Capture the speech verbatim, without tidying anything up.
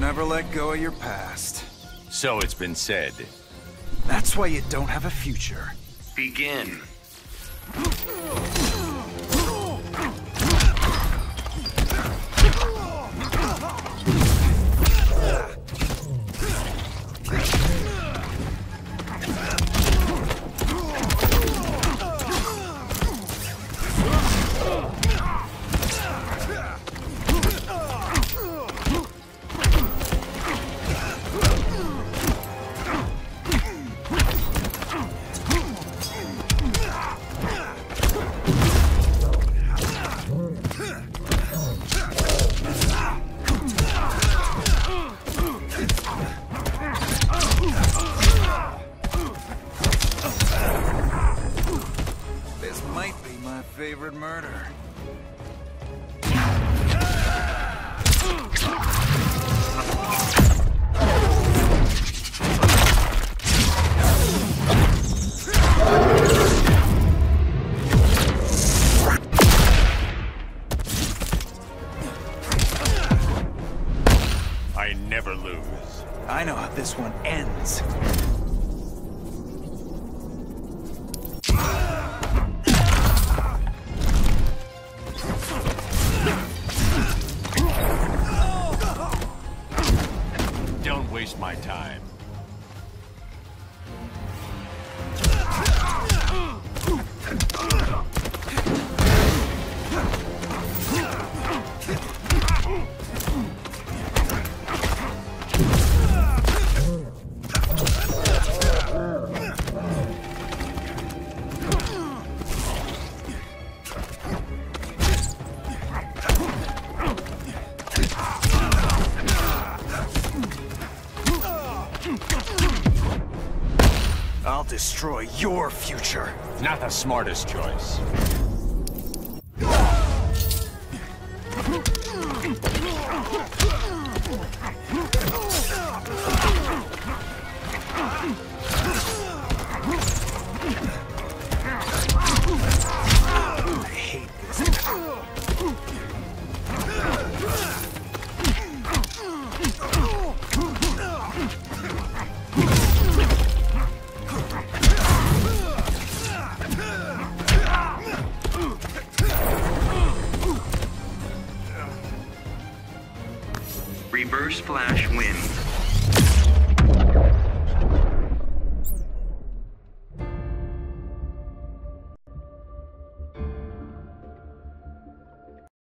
never let go of your past. So it's been said. That's why you don't have a future. Begin. This might be my favorite murder. I never lose. I know how this one ends. Don't waste my time. I'll destroy your future. Not the smartest choice. I hate this. Reverse Flash wins.